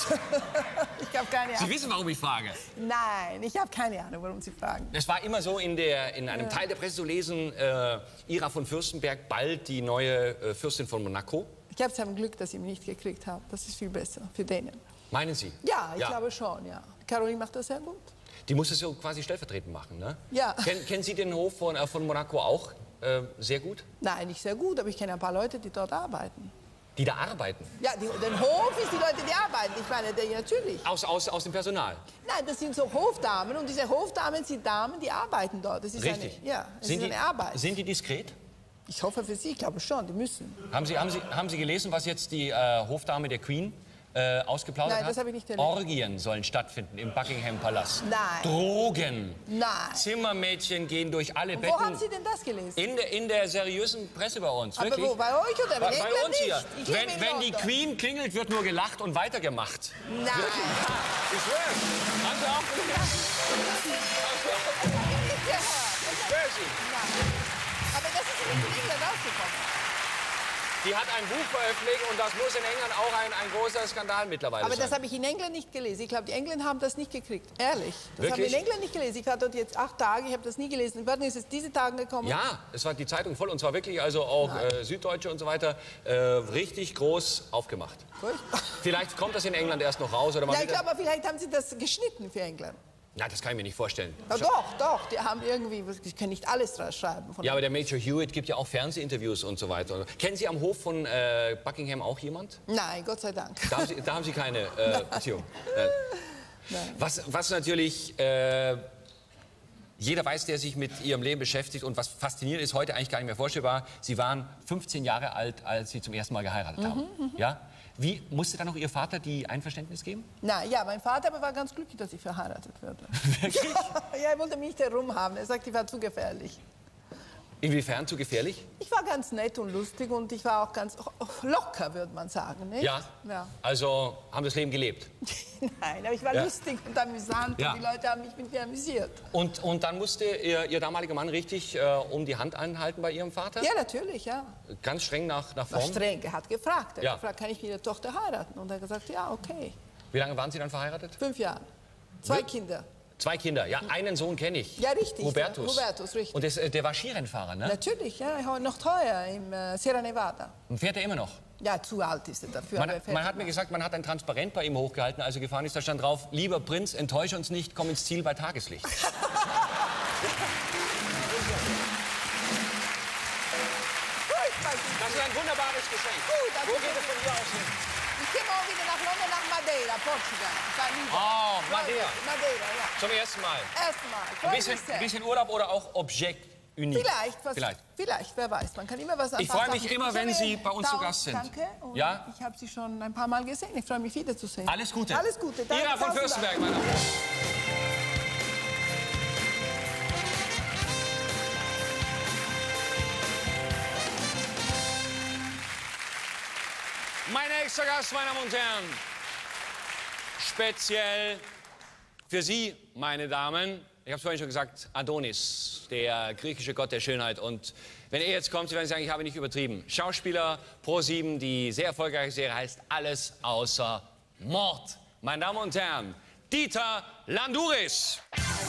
Ich habe keine Sie Ahnung. wissen, warum ich frage. Nein, ich habe keine Ahnung, warum Sie fragen. Es war immer so in, der, in einem Teil der Presse zu lesen, äh, Ira von Fürstenberg, bald die neue äh, Fürstin von Monaco. Ich habe es am Glück, dass ich ihn nicht gekriegt habe. Das ist viel besser für denen. Meinen Sie? Ja, ich glaube schon, ja. Caroline macht das sehr gut. Die muss es so quasi stellvertretend machen, ne? Ja. Ken, kennen Sie den Hof von, äh, von Monaco auch äh, sehr gut? Nein, nicht sehr gut, aber ich kenne ein paar Leute, die dort arbeiten. Die da arbeiten? Ja, die, den Hof ist die Leute, die arbeiten. Ich meine, die, natürlich. Aus, aus, aus dem Personal? Nein, das sind so Hofdamen und diese Hofdamen sind Damen, die arbeiten dort. Das ist Richtig. Eine, ja, das sind, ist die, eine Arbeit. sind die diskret? Ich hoffe für Sie, ich glaube schon, die müssen. Haben Sie, haben Sie, haben Sie gelesen, was jetzt die äh, Hofdame der Queen äh, ausgeplaudert Nein, hat? das habe ich nicht erlebt. Orgien sollen stattfinden im Buckingham Palast. Nein. Drogen. Nein. Zimmermädchen gehen durch alle Und Betten. wo haben Sie denn das gelesen? In der, in der seriösen Presse bei uns, Aber wirklich. wo, bei euch oder bei, in bei England uns hier. nicht? Ich lebe Wenn, in wenn die London. Queen klingelt, wird nur gelacht und weitergemacht. Nein. Ich schwöre. Haben Sie auch Ja, Ich schwöre Sie. nein. Aber das ist in England rausgekommen. Die hat ein Buch veröffentlicht und das muss in England auch ein, ein großer Skandal mittlerweile Aber sein. das habe ich in England nicht gelesen. Ich glaube, die Engländer haben das nicht gekriegt. Ehrlich. Das haben wir Wirklich? in England nicht gelesen. Ich war dort jetzt acht Tage, ich habe das nie gelesen. Warten, ist es diese Tage gekommen? Ja, es war die Zeitung voll und zwar wirklich also auch äh, Süddeutsche und so weiter äh, richtig groß aufgemacht. Furchtbar. Vielleicht kommt das in England erst noch raus oder mal Ja, ich wieder. glaube, vielleicht haben sie das geschnitten für England. Na, das kann ich mir nicht vorstellen. Ja, doch, doch. Die haben irgendwie, ich kann nicht alles dran schreiben. Von Ja, aber der Major Hewitt gibt ja auch Fernsehinterviews und so weiter. Kennen Sie am Hof von äh, Buckingham auch jemand? Nein, Gott sei Dank. Da haben Sie, da haben Sie keine äh, Beziehung. Nein. Was, was natürlich äh, jeder weiß, der sich mit Ihrem Leben beschäftigt und was faszinierend ist, heute eigentlich gar nicht mehr vorstellbar. Sie waren fünfzehn Jahre alt, als Sie zum ersten Mal geheiratet haben. Ja? Wie, musste dann noch Ihr Vater die Einverständnis geben? Na ja, mein Vater aber war ganz glücklich, dass ich verheiratet würde. Wirklich? Ja, er wollte mich nicht herumhaben. Er sagt, ich war zu gefährlich. Inwiefern zu gefährlich? Ich war ganz nett und lustig und ich war auch ganz locker, würde man sagen. Nicht? Ja. Ja. Also haben das Leben gelebt. Nein, aber ich war Ja. lustig und amüsant Ja. und die Leute haben mich mit mir amüsiert. Und, und dann musste Ihr, Ihr damaliger Mann richtig äh, um die Hand anhalten bei Ihrem Vater? Ja, natürlich, ja. Ganz streng nach, nach War Form? streng, er hat gefragt. Er Ja. hat gefragt, kann ich mit der Tochter heiraten? Und er hat gesagt, ja, okay. Wie lange waren Sie dann verheiratet? Fünf Jahre. Zwei Wir- Kinder. Zwei Kinder. Ja, einen Sohn kenne ich. Ja, richtig. Hubertus. Hubertus, richtig. Und das, äh, der war Skirennfahrer, ne? Natürlich, ja, er noch teuer im äh, Sierra Nevada. Und fährt er immer noch? Ja, zu alt ist er dafür. Man, aber er fährt man hat mir immer. gesagt, man hat ein Transparent bei ihm hochgehalten, als er gefahren ist. Da stand drauf, lieber Prinz, enttäusche uns nicht, komm ins Ziel bei Tageslicht. Gut, Das ist ein wunderbares Geschenk. also Wo geht es von hier aus hin? ich gehe morgen wieder nach London, nach Madeira, Portugal. Ich war nie da. Oh, Madeira. Madeira, ja. Zum ersten Mal. Erstmal. Ein Freut bisschen, mich sehr. bisschen Urlaub oder auch Objekt unique? Vielleicht, was, Vielleicht. vielleicht, wer weiß. Man kann immer was Ich anpassen. freue mich immer, wenn Sie bei uns zu Gast sind. Danke. Und Ja? Ich habe Sie schon ein paar Mal gesehen. Ich freue mich wiederzusehen. Alles Gute. Alles Gute. Danke, Ira von tausend Fürstenberg, Dank. meine Damen und Herren. Mein nächster Gast, meine Damen und Herren, speziell Für Sie, meine Damen, ich habe es vorhin schon gesagt, Adonis, der griechische Gott der Schönheit. Und wenn er jetzt kommt, Sie werden sagen, ich habe nicht übertrieben. Schauspieler, Pro sieben, die sehr erfolgreiche Serie heißt Alles außer Mord. Meine Damen und Herren, Dieter Landouris.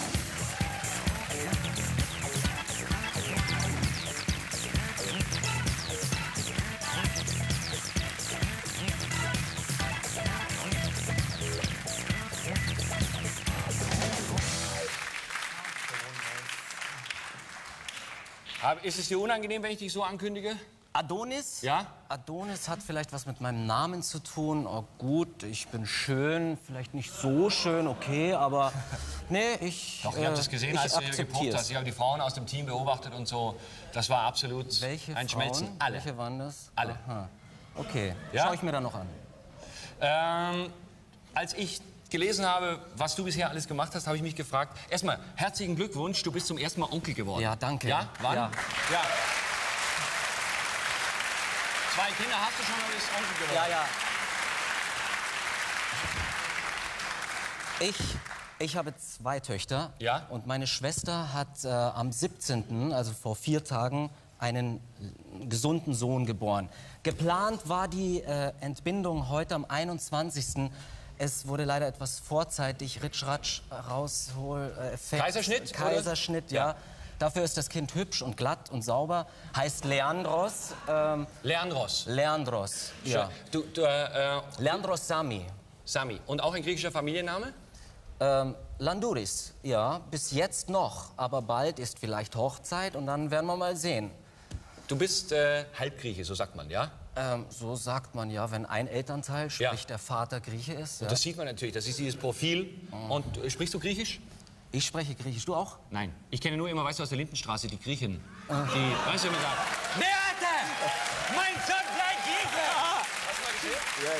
Ist es dir unangenehm, wenn ich dich so ankündige? Adonis? Ja? Adonis hat vielleicht was mit meinem Namen zu tun. Oh gut, ich bin schön, vielleicht nicht so schön, okay, aber nee, ich Doch, ich habe das gesehen, ich als du hier geprobt hast. Ich habe die Frauen aus dem Team beobachtet und so. Das war absolut Welche ein Frauen? Schmelzen. Alle. Welche waren das? Alle. Aha. Okay, Ja? schaue ich mir dann noch an. Ähm, als ich gelesen habe, was du bisher alles gemacht hast, habe ich mich gefragt, erstmal, herzlichen Glückwunsch, du bist zum ersten Mal Onkel geworden. Ja, danke. Ja, wann? Ja. ja. Zwei Kinder hast du schon und bist Onkel geworden. Ja, ja. Ich, ich habe zwei Töchter. Ja? Und meine Schwester hat äh, am siebzehnten, also vor vier Tagen, einen gesunden Sohn geboren. Geplant war die äh, Entbindung heute am einundzwanzigsten Es wurde leider etwas vorzeitig, Ritsch-Ratsch, raushol, äh, Effekt. Kaiserschnitt, Kaiserschnitt, oder? ja. Ja. Dafür ist das Kind hübsch und glatt und sauber. Heißt Leandros. Ähm, Leandros. Leandros, ja. Du, du, äh, Leandros Sami. Sami. Und auch ein griechischer Familienname? Ähm, Landouris, ja, bis jetzt noch. Aber bald ist vielleicht Hochzeit und dann werden wir mal sehen. Du bist äh, Halbgrieche, so sagt man, ja? Ähm, so sagt man ja, wenn ein Elternteil, sprich Ja. der Vater Grieche ist. Ja. Das sieht man natürlich, das ist dieses Profil. Und äh, sprichst du Griechisch? Ich spreche Griechisch, du auch? Nein. Ich kenne nur immer, weißt du, aus der Lindenstraße, die Griechen. Die, weißt du, immer sagen, Beate! Mein Sohn bleibt Grieche! Hast du mal gesehen? Ja,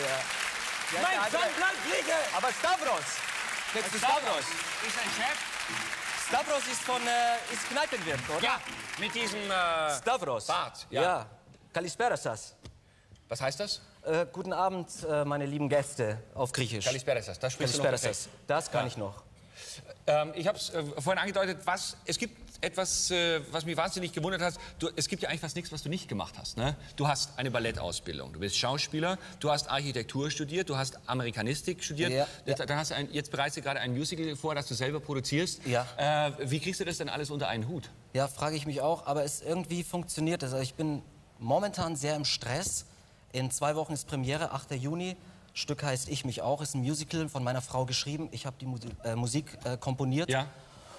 ja. Mein Sohn bleibt Grieche! Aber Stavros! Kennst du Stavros? Ist dein Chef? Stavros ist von, äh, ist Kneipenwirt, oder? Ja, mit diesem äh, Stavros. Bart. Ja. Ja. Kalisperasas. Was heißt das? Äh, guten Abend, äh, meine lieben Gäste, auf Griechisch. Kalisperasas, das sprichst du noch Kalisperasas. Das kann Ja. ich noch. Ähm, ich habe es äh, vorhin angedeutet, was, es gibt etwas, äh, was mich wahnsinnig gewundert hat. Du, es gibt ja eigentlich fast nichts, was du nicht gemacht hast. Ne? Du hast eine Ballettausbildung, du bist Schauspieler, du hast Architektur studiert, du hast Amerikanistik studiert. Ja, ja. Dann hast du ein, jetzt bereits gerade ein Musical vor, das du selber produzierst. Ja. Äh, wie kriegst du das denn alles unter einen Hut? Ja, frage ich mich auch, aber es irgendwie funktioniert es. Also ich bin momentan sehr im Stress. In zwei Wochen ist Premiere, achter Juni. Stück heißt Ich mich auch, ist ein Musical von meiner Frau geschrieben. Ich habe die Musi äh, Musik äh, komponiert. Ja.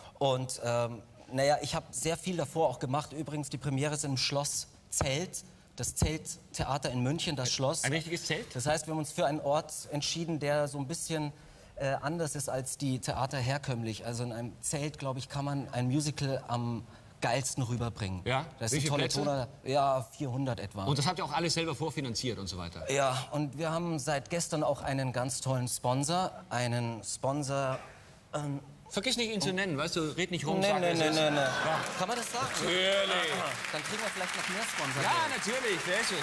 Und ähm, naja, ich habe sehr viel davor auch gemacht. Übrigens, die Premiere ist im Schloss Zelt. Das Zelttheater in München, das Schloss. Ein richtiges Zelt? Das heißt, wir haben uns für einen Ort entschieden, der so ein bisschen äh, anders ist als die Theater herkömmlich. Also in einem Zelt, glaube ich, kann man ein Musical am geilsten rüberbringen. Ja? Das Wie ist viele tolle Plätze? Toner, ja, vierhundert etwa. Und das habt ihr auch alles selber vorfinanziert und so weiter? Ja, und wir haben seit gestern auch einen ganz tollen Sponsor. Einen Sponsor. Ähm, Vergiss nicht, ihn zu nennen, weißt du, red nicht rum, nee, sag nee, es nee, ist. nee, nee. Kann man das sagen? Natürlich. Aha, dann kriegen wir vielleicht noch mehr Sponsor. Ja, natürlich, wer ist es?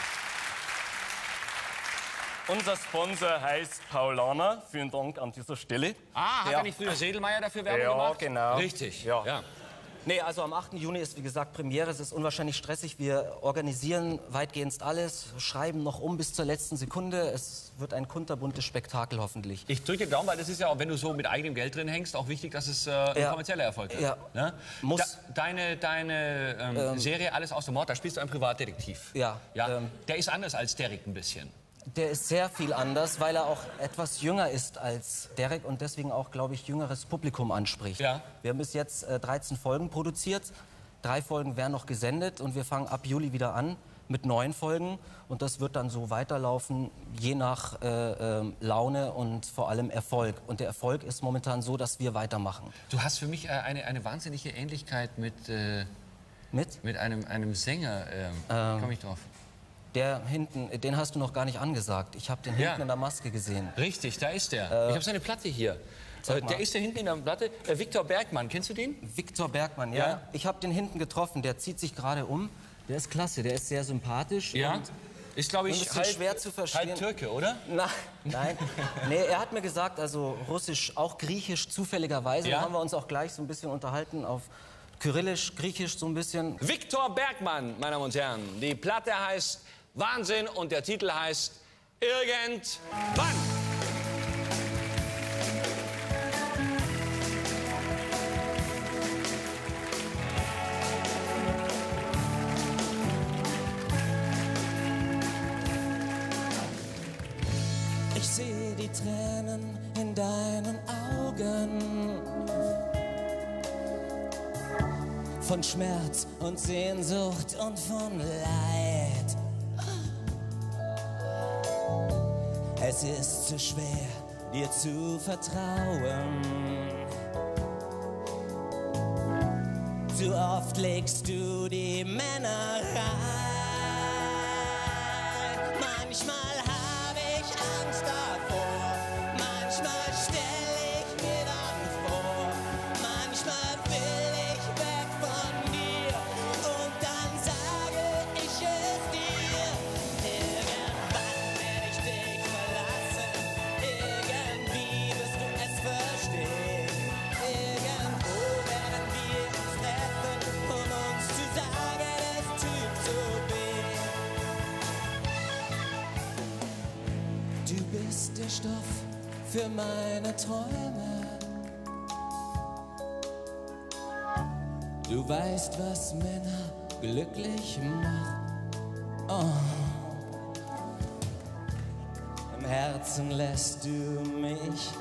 Unser Sponsor heißt Paulaner. Vielen Dank an dieser Stelle. Ah, hat Ja. er nicht früher Sedelmeier dafür Werbung Ja, gemacht? genau. Richtig, Ja. ja. Nee, also am achten Juni ist wie gesagt Premiere. Es ist unwahrscheinlich stressig. Wir organisieren weitgehend alles, schreiben noch um bis zur letzten Sekunde. Es wird ein kunterbuntes Spektakel hoffentlich. Ich drücke Daumen, weil das ist ja auch, wenn du so mit eigenem Geld drin hängst, auch wichtig, dass es äh, ein Ja. kommerzieller Erfolg wird. Ja. Ne? Muss. Da, deine deine ähm, Serie Alles aus dem Mord, da spielst du einen Privatdetektiv. Ja, ja? ähm, Der ist anders als Derek ein bisschen. Der ist sehr viel anders, weil er auch etwas jünger ist als Derek und deswegen auch, glaube ich, jüngeres Publikum anspricht. Ja. Wir haben bis jetzt äh, dreizehn Folgen produziert. Drei Folgen werden noch gesendet und wir fangen ab Juli wieder an mit neun Folgen. Und das wird dann so weiterlaufen, je nach äh, äh, Laune und vor allem Erfolg. Und der Erfolg ist momentan so, dass wir weitermachen. Du hast für mich äh, eine, eine wahnsinnige Ähnlichkeit mit, äh, Mit? mit einem, einem Sänger. Ähm, ähm. Komm ich drauf. Der hinten, den hast du noch gar nicht angesagt. Ich habe den Ja. hinten in der Maske gesehen. Richtig, da ist der. Äh, ich habe seine Platte hier. Sag Äh, mal. der ist da hinten in der Platte. Äh, Viktor Bergmann, kennst du den? Viktor Bergmann, ja. Ja. Ich habe den hinten getroffen. Der zieht sich gerade um. Der ist klasse, der ist sehr sympathisch. Ja. Und Ist, glaube ein ich, bisschen halb, schwer zu verstehen. halb Türke, oder? Na, nein. Nee, er hat mir gesagt, also Russisch, auch Griechisch zufälligerweise. Ja? Da haben wir uns auch gleich so ein bisschen unterhalten auf Kyrillisch, Griechisch so ein bisschen. Viktor Bergmann, meine Damen und Herren. Die Platte heißt Wahnsinn und der Titel heißt Irgendwann. Ich sehe die Tränen in deinen Augen, von Schmerz und Sehnsucht und von Leid. Es ist zu schwer, dir zu vertrauen. Zu oft legst du die Männer rein. Manchmal habe ich Angst davor, manchmal stell ich mir dann vor, manchmal will ich weg von dir und dann sage ich es dir. Irgendwann werde ich dich verlassen, irgendwie wirst du es verstehen. Irgendwo werden wir uns treffen, um uns zu sagen, es tut so weh. Du bist der Stoff für meine Träume. Du weißt, was Männer glücklich macht. Oh. Im Herzen lässt du mich